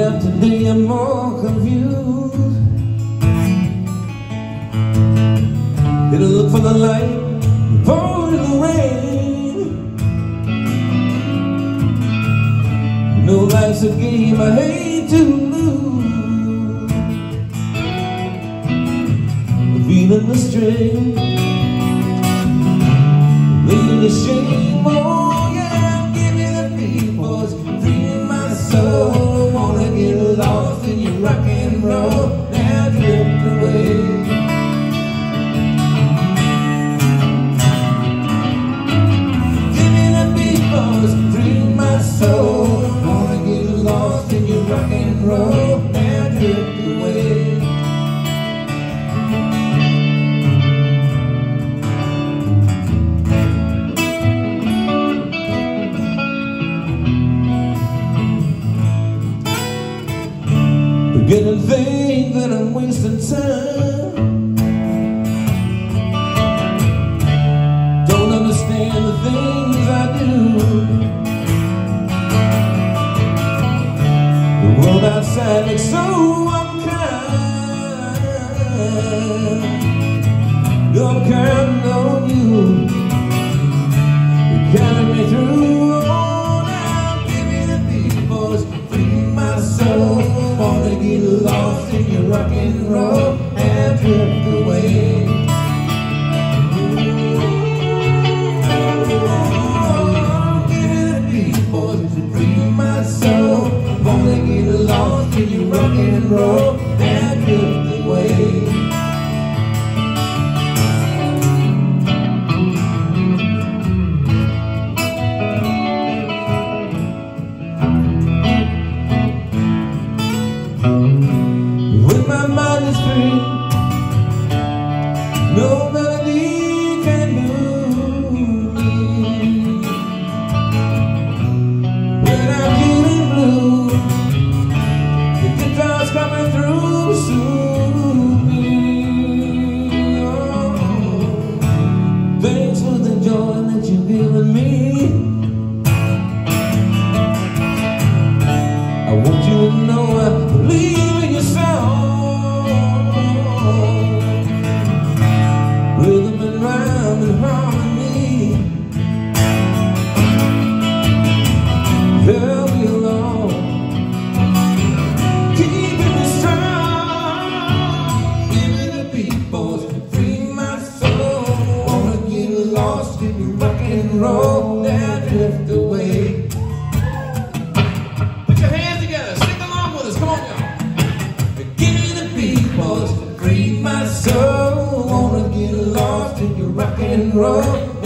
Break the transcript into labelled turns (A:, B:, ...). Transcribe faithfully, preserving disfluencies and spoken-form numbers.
A: after day I'm more confused. Gonna look for the light before the rain. No life's a game I hate to lose. Feeling the strain, feeling the shame. Oh yeah, I'm giving the people's freeing my soul. Wanna get lost in your rock and roll. Now drift away. Giving the people's freeing my soul. Wanna get lost in your rock and roll. Now drift away. Beginning to think that I'm wasting time. Don't understand the things I do. The world outside looks so unkind. No, I'm counting on you. You carry me through. Oh, now give me the people's free my soul. Wanna get lost in your rock and roll and drift away. Give me the people to free my soul. Wanna get lost in your rock and roll and drift away. When my mind is free, no melody can move me. When I'm feeling blue, the guitar's coming through to soothe me. Oh, thanks for the joy that you've given me. I want you to know I believe in your song. Rhythm and rhyme and harmony, help me along, keeping me strong. Give me the people's free my soul. Wanna get lost in your rock and roll, now drift away. Free my soul, wanna get lost in your rock and roll.